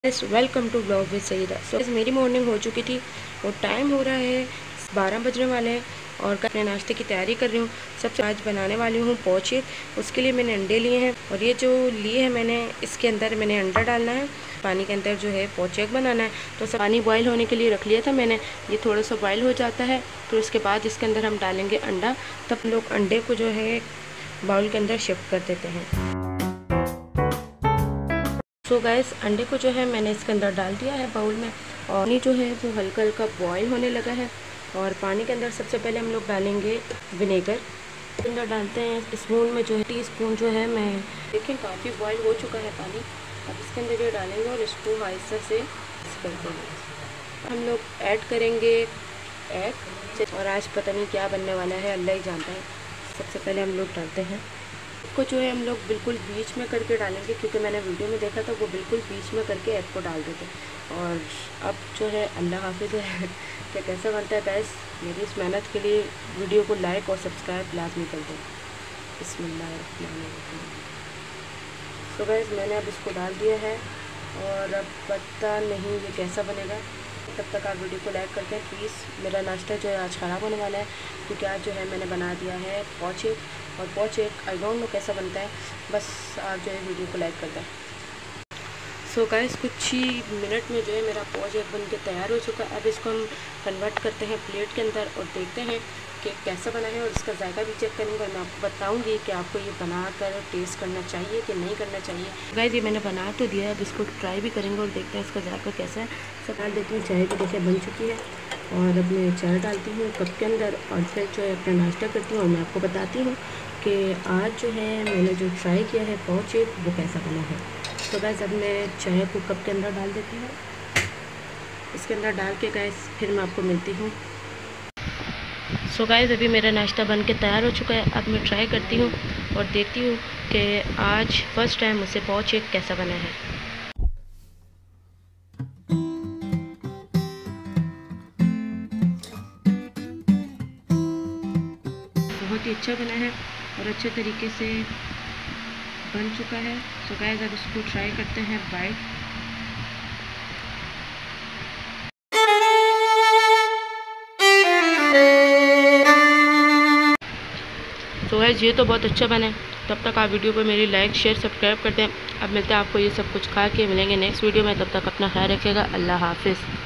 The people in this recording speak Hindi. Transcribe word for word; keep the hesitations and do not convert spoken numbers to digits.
Welcome to blog with Saeeda. So मेरी मॉर्निंग हो चुकी थी और टाइम हो रहा है बारह बजने वाले हैं और अपने नाश्ते की तैयारी कर रही हूँ। सबसे आज बनाने वाली हूँ पोचे। उसके लिए मैंने अंडे लिए हैं और ये जो लिए हैं मैंने, इसके अंदर मैंने अंडा डालना है। पानी के अंदर जो है पोचे बनाना है। तो सब पानी बॉयल होने के लिए रख लिया था मैंने। ये थोड़ा सा बॉयल हो जाता है फिर उसके बाद इसके अंदर हम डालेंगे अंडा। तब लोग अंडे को जो है बाउल के अंदर शिफ्ट कर देते हैं। सो गैस अंडे को जो है मैंने इसके अंदर डाल दिया है बाउल में और पानी जो है वो हल्का हल्का बॉयल होने लगा है। और पानी के अंदर सबसे पहले हम लोग डालेंगे विनेगर। इसके अंदर डालते हैं स्पून में जो है टी स्पून जो है मैं देखें काफ़ी बॉयल हो चुका है पानी। अब इसके अंदर ये डालेंगे और इसको आहिस्ता से मिक्स कर देंगे। हम लोग ऐड करेंगे एग और आज पता नहीं क्या बनने वाला है, अल्लाह ही जानता है। सबसे पहले हम लोग डालते हैं को जो है हम लोग बिल्कुल बीच में करके डालेंगे, क्योंकि मैंने वीडियो में देखा था वो बिल्कुल बीच में करके एग को डाल देते। और अब जो है अल्लाह हाफिज़ है कि कैसा बनता है गैस। मेरी इस मेहनत के लिए वीडियो को लाइक और सब्सक्राइब लाजमी कर दें। बिस्मिल्लाहिर्रहमानिर्रहीम। सो गैस मैंने अब इसको डाल दिया है और अब पता नहीं ये कैसा बनेगा। तब तक आप वीडियो को लाइक करते हैं प्लीज़। मेरा नाश्ता जो है आज ख़राब होने वाला है क्योंकि आज जो है मैंने बना दिया है पोचे और पोचे आई डोंट नो कैसा बनता है। बस आप जो है वीडियो को लाइक करते हैं। सो गाइस कुछ ही मिनट में जो है मेरा पोच एक बन के तैयार हो चुका है। अब इसको हम कन्वर्ट करते हैं प्लेट के अंदर और देखते हैं कि कैसा बना है और इसका जायका भी चेक करेंगे। मैं आपको बताऊंगी कि आपको ये बना कर टेस्ट करना चाहिए कि नहीं करना चाहिए। गाइस ये मैंने बना तो दिया है, अब इसको ट्राई भी करेंगे और देखते हैं इसका जायका कैसा है। सब डाल देती हूँ, चाय भी देखिए बन चुकी है और अब मैं चाय डालती हूँ कप के अंदर और फिर जो है अपना नाश्ता करती हूँ और मैं आपको बताती हूँ कि आज जो है मैंने जो ट्राई किया है पोच वो कैसा बना है। तो गाइस अब मैं चाय को कप के अंदर डाल देती हूँ। इसके अंदर डाल के गाइस फिर मैं आपको मिलती हूँ। सो गाइस अभी मेरा नाश्ता बन के तैयार हो चुका है। अब मैं ट्राई करती हूँ और देखती हूँ कि आज फर्स्ट टाइम मुझसे पोच कैसा बना है। बहुत ही अच्छा बना है और अच्छे तरीके से बन चुका है। सो गाइस अब इसको ट्राई करते हैं बाइट। सो गाइस ये तो बहुत अच्छा बना है। तब तक आप वीडियो को मेरी लाइक शेयर सब्सक्राइब करते हैं। अब मिलते हैं आपको ये सब कुछ खा के मिलेंगे नेक्स्ट वीडियो में। तब तक अपना ख्याल रखिएगा। अल्लाह हाफिज़।